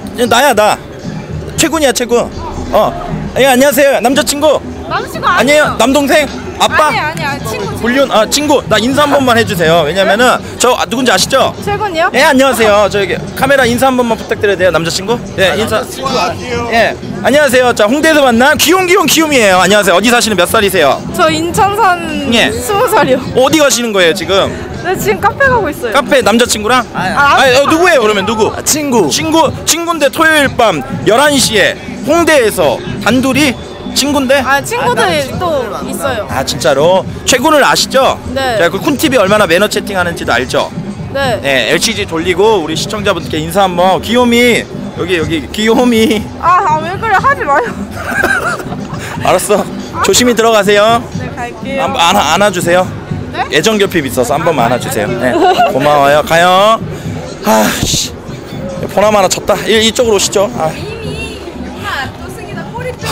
나야 나. 최군이야 최군. 예 안녕하세요 남자친구. 남자친구 아니에요 남동생. 아빠. 아니야 친구. 불륜 친구 나 인사 한 번만 해주세요. 왜냐면은 저 누군지 아시죠? 최군이요? 예 안녕하세요. 저기 카메라 인사 한 번만 부탁드려도 돼요 남자친구? 예 인사. 예 안녕하세요. 자 홍대에서 만난 귀요미예요. 안녕하세요. 어디 사시는 몇 살이세요? 저 인천산 예. 20살이요. 어디 가시는 거예요 지금? 네 지금 카페 가고 있어요. 카페 남자친구랑? 누구예요 그러면 누구? 친구인데 토요일 밤 11시에 홍대에서 단둘이 친구인데? 친구들이 또 있어요. 진짜로? 최군을 아시죠? 네. 자, 그 쿤TV 얼마나 매너 채팅하는지도 알죠? 네. 네, LCG 돌리고 우리 시청자분들께 인사 한번. 귀요미 여기 귀요미. 왜 그래 하지 마요. 알았어. 조심히 들어가세요. 네 갈게요. 안아주세요. 네? 애정 결핍 있어서 한 번만 안아주세요. 네, 고마워요. 가요. 씨, 보나마 하나 쳤다. 이쪽으로 오시죠. 이미 누나 압도승이다 꼬리뼈.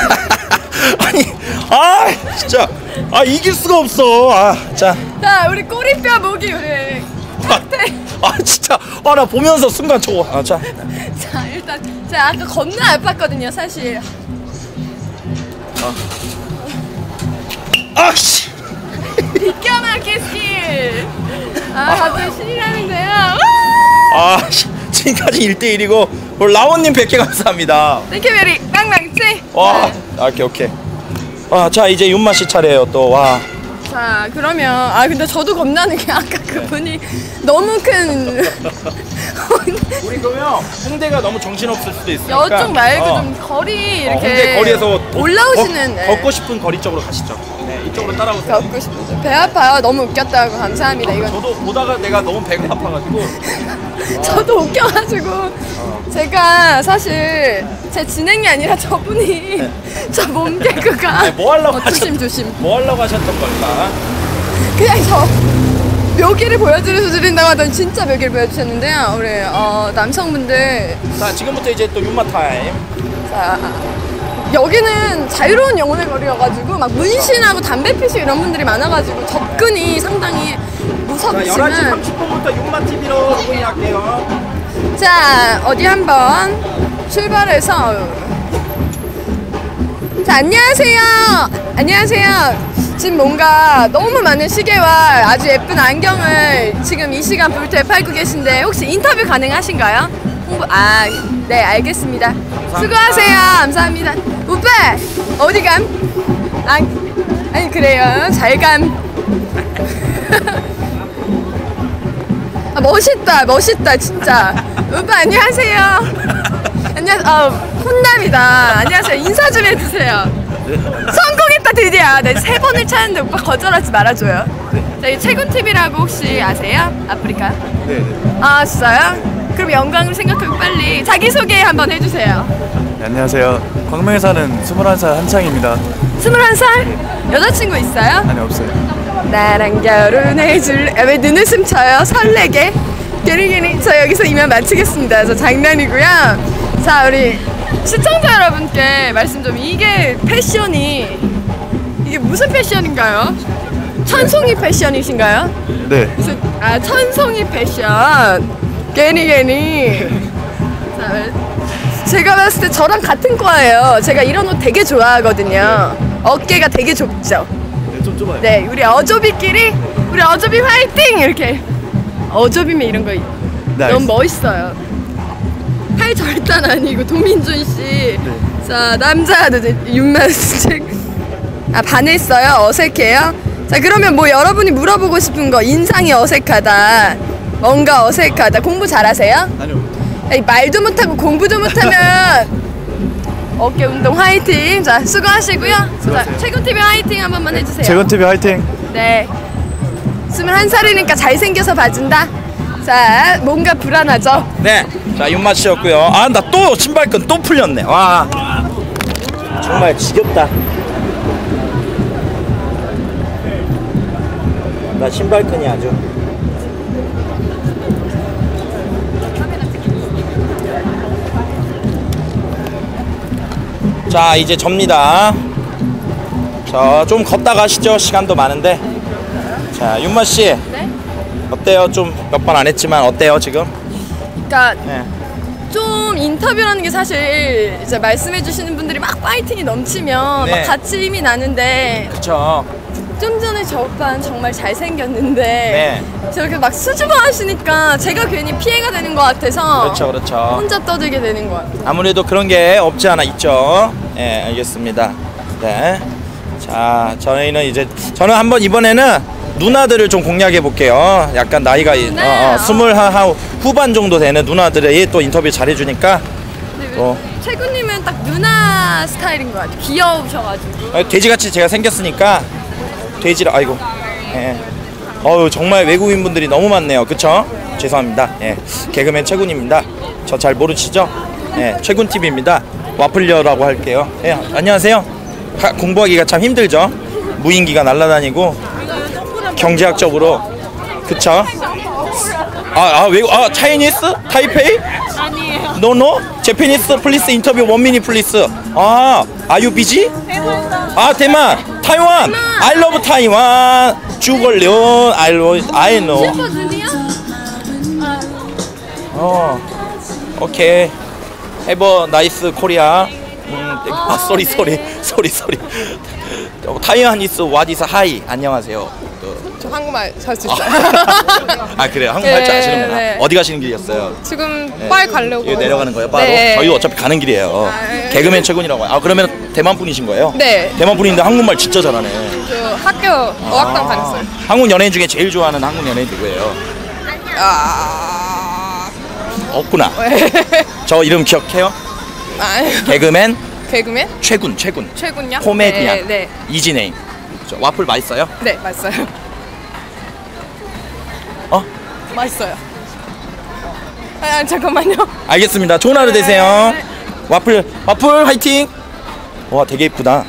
아니, 진짜 이길 수가 없어. 자 우리 꼬리뼈 모기 우리. 진짜 나 보면서 순간 저거. 자 일단 제가 아까 겁나 아팠거든요 사실. 씨. 비껴막기 스킬. 갑자기 신이 나는데요. 지금까지 1대1이고 라온님 100개 감사합니다. 땡큐베리 깡망치. 와, 오케이. 자 이제 윤마씨 차례예요 또. 와. 자 그러면 근데 저도 겁나는 게 아까 그분이 너무 큰 우리 그러면 홍대가 너무 정신없을 수도 있으니까 여쪽 말고 좀 거리 이렇게 홍대 거리에서 올라오시는 걷고 싶은 거리 쪽으로 가시죠. 네, 이쪽으로 따라오세요. 걷고 싶은데 배 아파요. 너무 웃겼다고 감사합니다. 이건 저도 보다가 내가 너무 배가 아파가지고 저도 웃겨가지고 제가 사실 제 진행이 아니라 저분이 저 몸 개그가 뭐 하려고 조심 뭐 하려고 하셨던 걸까? 그냥 저 묘기를 보여드린다고 하더니 진짜 묘기를 보여주셨는데요. 우리 남성분들 자 지금부터 이제 또 윤마 타임. 자 여기는 자유로운 영혼의 거리여가지고 막 문신하고 담배 피시고 이런 분들이 많아가지고 접근이 상당히 자 11시 무섭지만 30분부터 윤마 TV로 로그인할게요. 자 어디 한번 출발해서 자 안녕하세요. 지금 뭔가 너무 많은 시계와 아주 예쁜 안경을 지금 이 시간 볼트에 팔고 계신데 혹시 인터뷰 가능하신가요? 네 알겠습니다. 감사합니다. 수고하세요. 감사합니다. 오빠 어디 감? 아니 그래요. 잘 감. 멋있다 진짜. 오빠 안녕하세요. 혼남이다. 안녕하세요. 인사 좀 해주세요. 성공했다 드디어. 네, 3번을 찾는데 오빠 거절하지 말아줘요. 이 최군TV라고 혹시 아세요? 아프리카? 네. 진짜요? 그럼 영광을 생각하고 빨리 자기소개 한번 해주세요. 네, 안녕하세요. 광명에 사는 21살 한창입니다. 21살? 여자친구 있어요? 아니 없어요. 나랑 결혼해줄래? 왜 눈웃음 쳐요? 설레게? 괜히 저 여기서 이만 마치겠습니다. 저 장난이고요. 자 우리 시청자 여러분께 말씀 좀. 이게 패션이 이게 무슨 패션인가요? 천송이 패션이신가요? 네. 천송이 패션. 괜히 자, 제가 봤을 때 저랑 같은 과예요. 제가 이런 옷 되게 좋아하거든요. 어깨가 되게 좁죠? 네, 좀 좁아요. 네, 우리 어조비끼리 우리 어조비 화이팅! 이렇게 어조비면 이런 거 너무 멋있어요. 팔 절단 아니고 도민준 씨. 네. 자 남자들 윤마스책 반했어요. 어색해요. 자 그러면 뭐 여러분이 물어보고 싶은 거. 인상이 어색하다. 뭔가 어색하다. 공부 잘하세요? 아니요. 아니, 말도 못하고 공부도 못하면 어깨 운동 화이팅. 자 수고하시고요. 자 최군TV 화이팅 한 번만 해주세요. 최군TV 화이팅. 네 21살이니까 잘생겨서 봐준다. 자 뭔가 불안하죠? 네, 자 윤마 씨였고요. 나 또 신발끈 또 풀렸네. 와, 정말 지겹다. 나 신발끈이 아주. 자 이제 접니다. 자 좀 걷다 가시죠. 시간도 많은데. 자 윤마 씨. 네? 어때요? 좀 몇 번 안 했지만 어때요 지금? 그러니까 네. 좀 인터뷰라는 게 사실 이제 말씀해주시는 분들이 막 파이팅이 넘치면 네. 막 같이 힘이 나는데 그쵸. 좀 전에 저 오빠는 정말 잘생겼는데 네. 저렇게 막 수줍어 하시니까 제가 괜히 피해가 되는 것 같아서 그렇죠, 그렇죠. 혼자 떠들게 되는 것 같아요. 아무래도 그런 게 없지 않아 있죠. 예, 알겠습니다. 네. 자, 저는 한번 이번에는 누나들을 좀 공략해 볼게요. 약간 나이가 스물 후반 정도 되는 누나들이 또 인터뷰 잘해주니까. 최군님은 딱 누나 스타일인 것 같아요. 귀여우셔가지고. 돼지같이 제가 생겼으니까 돼지라 아이고. 예. 정말 외국인분들이 너무 많네요. 그쵸? 죄송합니다. 예. 개그맨 최군입니다. 저 잘 모르시죠? 예. 최군 TV입니다. 와플려라고 할게요. 예. 안녕하세요. 공부하기가 참 힘들죠? 무인기가 날아다니고 경제학적으로 그쵸? 차이니스? 타이페이? 아니에요. 노노? 제페니스 플리스 인터뷰 원미니 플리스. 아유 비지? 대만. 타이완. I love 타이완. 주걸련. I know. 슈퍼주니어? 오케이. Have a nice Korea. sorry. 타이완 is what is hi. 안녕하세요. 저 한국말 잘 수 있어요. 그래요? 한국말 할 줄 아시는구나. 네. 어디 가시는 길이었어요? 지금 빨 가려고. 예, 내려가는 거예요? 바로? 네. 저희 어차피 가는 길이에요. 개그맨 최군이라고. 그러면 대만 분이신 거예요? 네. 대만 분인데 한국말 진짜 잘하네. 저 학교 어학당 다녔어요. 한국 연예인 중에 제일 좋아하는 한국 연예인 누구예요? 없구나. 저 이름 기억해요? 개그맨 개그맨? 최군. 최군요? 코미디언. 네. 이지네임. 와플 맛있어요? 네, 맛있어요. 맛있어요. 잠깐만요. 알겠습니다. 좋은 하루 되세요. 와플 화이팅. 와, 되게 이쁘다.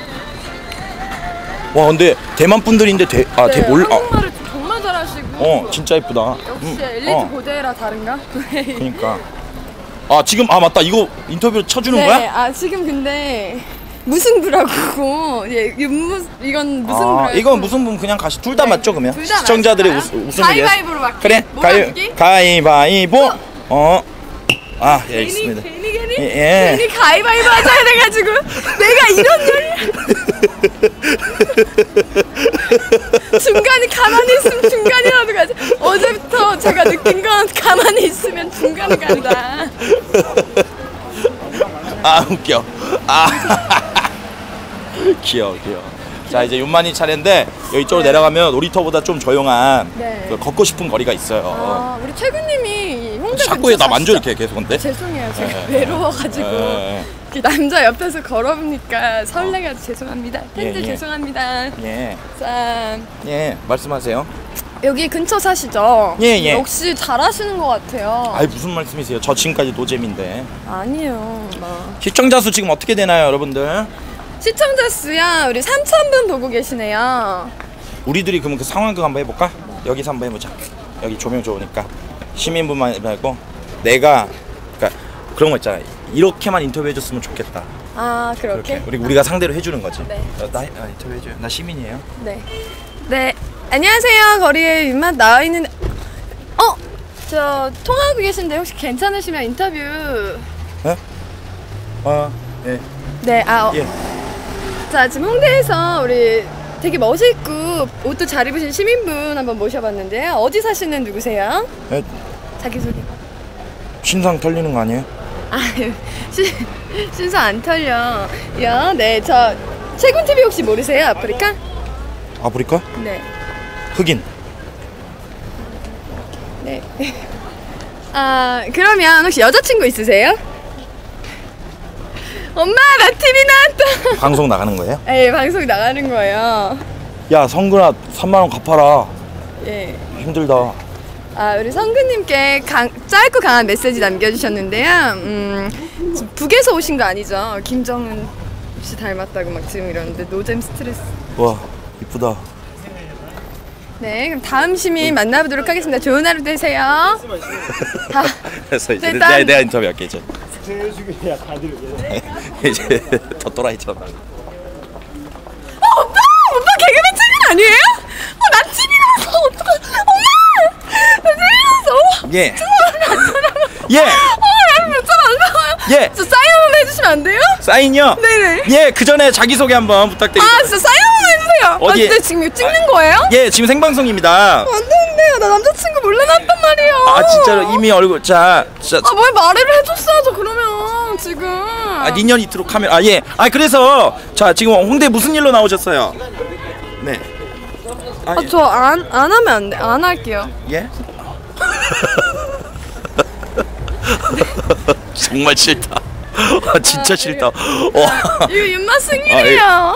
와, 근데 대만 분들인데 한국말을 정말 잘하시고. 진짜 이쁘다. 역시 엘리트 고대라 다른가? 그러니까. 지금 맞다. 이거 인터뷰 쳐주는 거야? 지금 근데 무승부라고. 이건 무승부. 이건 무슨 분 그냥 둘 다 맞죠 그러면? 둘다 시청자들의 맞을까요? 웃음을 위해서. 가위바위보로 맞게. 그래. 몰아주기? 가위바위보. 예, 있습니다. 괜히 가위바위보 하자 해가지고 내가 이런 중간에 가만히 있으면 중간이라도 가자. 어제부터 제가 느낀 건 가만히 있으면 중간 간다. 웃겨. 귀여워. 자, 이제 윤만이 차례인데 이쪽으로 내려가면 놀이터보다 좀 조용한 걷고 싶은 거리가 있어요. 우리 최군님이 홍대 자꾸 나 만져 이렇게 계속 근데. 죄송해요. 제가 외로워가지고 남자 옆에서 걸어보니까 설레가지고 죄송합니다. 팬들 죄송합니다. 짠. 말씀하세요. 여기 근처 사시죠? 예. 역시 잘하시는 것 같아요. 무슨 말씀이세요? 저 지금까지 노잼인데. 아니에요. 시청자 수 지금 어떻게 되나요, 여러분들? 시청자 수야 우리 3,000분 보고 계시네요. 우리들이 그러면 그 상황극 한번 해볼까? 여기서 한번 해보자. 여기 조명 좋으니까 시민분만 말고 내가 그런 거 있잖아. 이렇게만 인터뷰해줬으면 좋겠다. 그렇게? 우리가 상대로 해주는 거지. 네. 나 인터뷰해줘요. 나 시민이에요. 네. 안녕하세요. 거리에 윗맛 나와 있는. 저 통화하고 계신데 혹시 괜찮으시면 인터뷰. 네. 네. 예. 자, 지금 홍대에서 우리 되게 멋있고 옷도 잘 입으신 시민분 한번 모셔봤는데요. 어디 사시는 누구세요? 자기소개. 신상 털리는 거 아니에요? 신상 안 털려. 네, 저 최군 TV 혹시 모르세요? 아프리카? 아프리카? 네. 흑인. 네. 그러면 혹시 여자친구 있으세요? 엄마, 나 TV 나왔다. 방송 나가는 거예요? 네, 방송 나가는 거예요. 야, 성근아 3만 원 갚아라. 예. 힘들다. 우리 성근님께 짧고 강한 메시지 남겨주셨는데요. 북에서 오신 거 아니죠? 김정은 씨 닮았다고 막 지금 이러는데 노잼 스트레스. 와, 이쁘다. 네, 그럼 다음 시민 만나보도록 하겠습니다. 좋은 하루 되세요. 그래서 이제 일단 내가 인터뷰할게 이제. 제주야 다들 이제 더 또라이처럼. 오빠 개그맨 TV 아니에요? 나 TV 나왔어. 어떡해. 엄마! 나 TV 나왔어. 예. 안 나와요. 예. 나는 몇점 안 나와요. 예. 저 사인 한 번만 해주시면 안 돼요? 사인이요? 네네. 예, 그 전에 자기소개 한번 부탁드립니다. 아 진짜 사인 한 번만 해주세요. 어디에? 아, 근데 지금 이거 찍는 거예요? 예, 지금 생방송입니다. 안 되는데요. 나 남자친구 몰라놨단 말이에요. 아, 진짜로 이미 얼굴 자 아, 뭘 말을 해줬어야죠 그러면 지금. 아, 니년 이트로 카메라. 아, 예. 아, 그래서 자, 지금 홍대 무슨 일로 나오셨어요? 네. 아, 예. 저 안 하면 안 돼. 안 할게요. 예? 정말 싫다. 아, 진짜 싫다. 와. 이거 입맛 승일이에요.